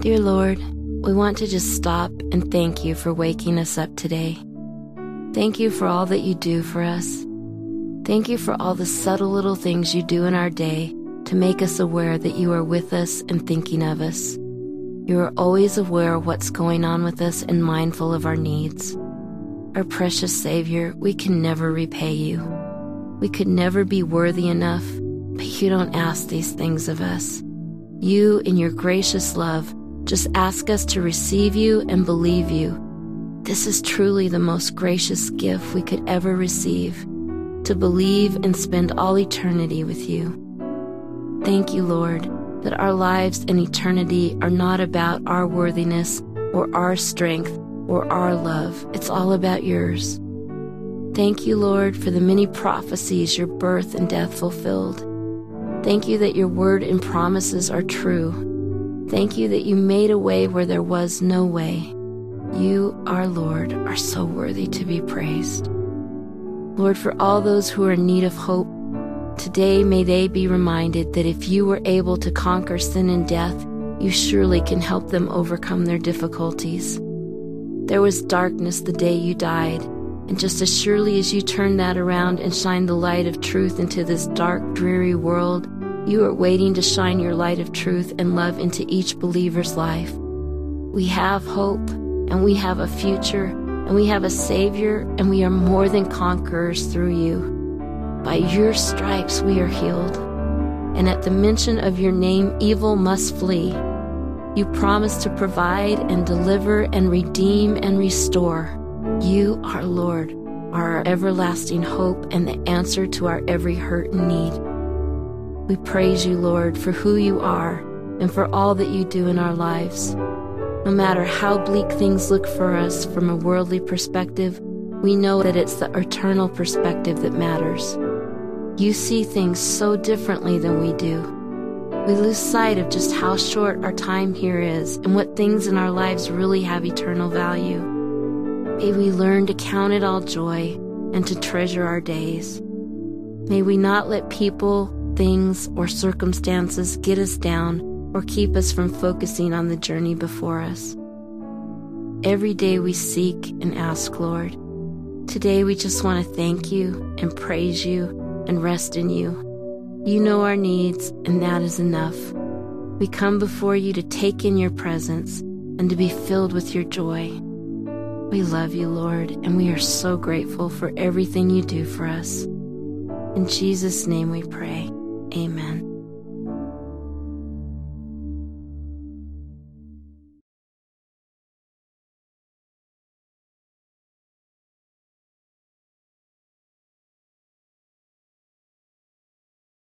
Dear Lord, we want to just stop and thank you for waking us up today. Thank you for all that you do for us. Thank you for all the subtle little things you do in our day to make us aware that you are with us and thinking of us. You are always aware of what's going on with us and mindful of our needs. Our precious Savior, we can never repay you. We could never be worthy enough, but you don't ask these things of us. You, in your gracious love, just ask us to receive you and believe you. This is truly the most gracious gift we could ever receive, to believe and spend all eternity with you. Thank you, Lord, that our lives and eternity are not about our worthiness or our strength or our love. It's all about yours. Thank you, Lord, for the many prophecies your birth and death fulfilled. Thank you that your word and promises are true. Thank you that you made a way where there was no way. You, our Lord, are so worthy to be praised. Lord, for all those who are in need of hope, today may they be reminded that if you were able to conquer sin and death, you surely can help them overcome their difficulties. There was darkness the day you died, and just as surely as you turned that around and shined the light of truth into this dark, dreary world, you are waiting to shine your light of truth and love into each believer's life. We have hope, and we have a future, and we have a Savior, and we are more than conquerors through you. By your stripes we are healed, and at the mention of your name, evil must flee. You promise to provide and deliver and redeem and restore. You, our Lord, are our everlasting hope and the answer to our every hurt and need. We praise you, Lord, for who you are and for all that you do in our lives. No matter how bleak things look for us from a worldly perspective, we know that it's the eternal perspective that matters. You see things so differently than we do. We lose sight of just how short our time here is and what things in our lives really have eternal value. May we learn to count it all joy and to treasure our days. May we not let people, things, or circumstances get us down or keep us from focusing on the journey before us. Every day we seek and ask, Lord. Today we just want to thank you and praise you and rest in you. You know our needs, and that is enough. We come before you to take in your presence and to be filled with your joy. We love you, Lord, and we are so grateful for everything you do for us. In Jesus' name we pray. Amen.